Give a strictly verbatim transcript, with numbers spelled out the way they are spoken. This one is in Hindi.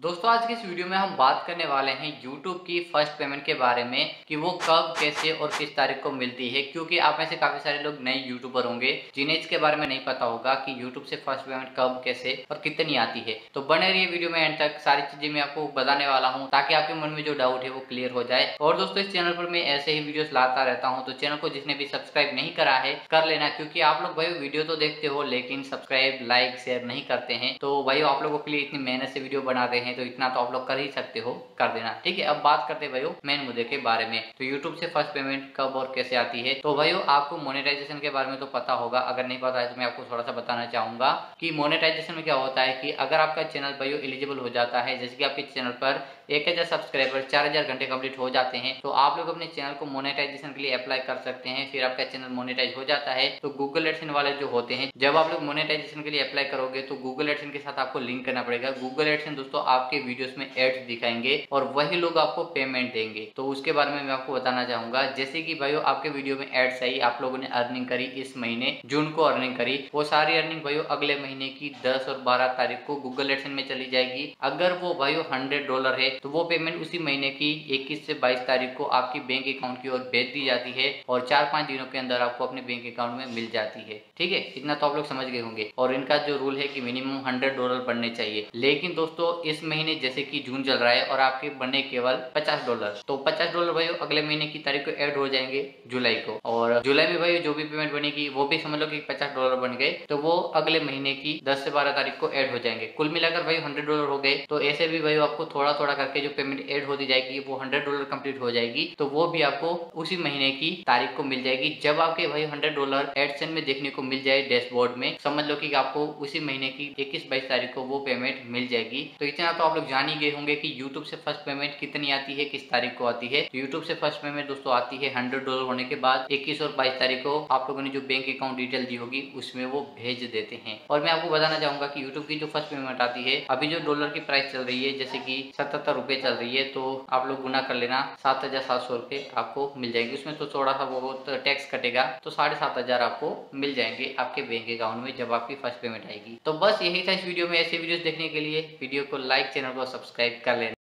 दोस्तों आज की इस वीडियो में हम बात करने वाले हैं यूट्यूब की फर्स्ट पेमेंट के बारे में कि वो कब, कैसे और किस तारीख को मिलती है। क्योंकि आप में से काफी सारे लोग नए यूट्यूबर होंगे जिन्हें इसके बारे में नहीं पता होगा कि यूट्यूब से फर्स्ट पेमेंट कब, कैसे और कितनी आती है। तो बने रहिए वीडियो में एंड तक, सारी चीजें मैं आपको बताने वाला हूँ ताकि आपके मन में जो डाउट है वो क्लियर हो जाए। और दोस्तों इस चैनल पर मैं ऐसे ही वीडियो लाता रहता हूँ, तो चैनल को जिसने भी सब्सक्राइब नहीं करा है कर लेना। क्योंकि आप लोग भाई वीडियो तो देखते हो लेकिन सब्सक्राइब, लाइक, शेयर नहीं करते हैं। तो भाई आप लोगों के लिए इतनी मेहनत से वीडियो बनाते हैं तो इतना तो आप लोग कर ही सकते हो, कर देना। ठीक है, अब बात करते हैं भाइयों मेन मुद्दे के बारे में। तो यूट्यूब से फर्स्ट पेमेंट कब और कैसे आती है। तो भाइयों आपको मोनेटाइजेशन के बारे में तो पता होगा, अगर नहीं पता है तो मैं आपको थोड़ा सा बताना चाहूंगा कि मोनेटाइजेशन में क्या होता है कि अगर आपका चैनल भाइयों एलिजिबल हो जाता है, जैसे कि आपके चैनल पर एक हजार सब्सक्राइबर, चार हजार घंटे कंप्लीट हो जाते हैं, तो आप लोग अपने चैनल को मोनेटाइजेशन के लिए अप्लाई कर सकते हैं। फिर आपका चैनल मोनेटाइज हो जाता है तो गूगल एडसेंस वाले जो होते हैं, जब आप लोग मोनेटाइजेशन के लिए अप्लाई करोगे तो गूगल एडसेंस के साथ आपको लिंक करना पड़ेगा। गूगल एडसेंस दोस्तों आपके वीडियोस में एड्स दिखाएंगे और वही लोग आपको पेमेंट देंगे। तो उसके बारे में मैं आपको बताना चाहूंगा। जैसे कि भाइयों आपके वीडियो में एड्स आई, आप लोगों ने अर्निंग करी, इस महीने जून को अर्निंग करी, वो सारी अर्निंग भाइयों अगले महीने की दस और बारह तारीख को गूगल एडसेंस में चली जाएगी। अगर वो भाइयों हंड्रेड डॉलर है तो वो पेमेंट उसी महीने की इक्कीस से बाईस तारीख को आपकी बैंक अकाउंट की ओर भेज दी जाती है और चार पांच दिनों के अंदर आपको अपने बैंक अकाउंट में मिल जाती है। ठीक है, इतना तो आप लोग समझ गए होंगे। और इनका जो रूल है कि मिनिमम हंड्रेड डॉलर बनने चाहिए। लेकिन दोस्तों इस महीने जैसे कि जून चल रहा है और आपके बने केवल पचास डॉलर, तो पचास डॉलर भाई अगले महीने की तारीख को ऐड हो जाएंगे जुलाई को। और जुलाई में भाई जो भी पेमेंट बनेगी वो भी समझ लो कि पचास डॉलर बन गए, तो वो अगले महीने की दस से बारह तारीख को ऐड हो जाएंगे। कुल मिलाकर भाई हंड्रेड डॉलर हो गए। तो ऐसे भी भाई आपको थोड़ा थोड़ा करके जो पेमेंट ऐड होती जाएगी वो हंड्रेड डॉलर कंप्लीट हो जाएगी, तो वो भी आपको उसी महीने की तारीख को मिल जाएगी। जब आपके भाई हंड्रेड डॉलर एडसेंस में देखने को मिल जाए डैशबोर्ड में, समझ लो कि आपको उसी महीने की इक्कीस बाईस तारीख को वो पेमेंट मिल जाएगी। तो इतना तो आप लोग जान ही गए होंगे कि यूट्यूब से फर्स्ट पेमेंट कितनी आती है, किस तारीख को आती है। तो यूट्यूब से फर्स्ट पेमेंट दोस्तों आती है हंड्रेड डॉलर होने के बाद इक्कीस और बाईस तारीख को आप लोगों ने जो बैंक अकाउंट डिटेल दी होगी उसमें वो भेज देते हैं। और मैं आपको बताना चाहूंगा कि यूट्यूब की जो फर्स्ट पेमेंट आती है, अभी जो डॉलर की प्राइस चल रही है जैसे कि सतहत्तर रुपए चल रही है, तो आप लोग गुना कर लेना, सात हजार सात सौ रुपए आपको मिल जाएंगे। उसमें तो थोड़ा सा बहुत टैक्स कटेगा, तो साढ़े सात हजार आपको मिल जाएंगे आपके बैंक अकाउंट में जब आपकी फर्स्ट पेमेंट आएगी। तो बस यही था इस वीडियो में। ऐसे वीडियोस देखने के लिए वीडियो को लाइक, चैनल को सब्सक्राइब कर लेना।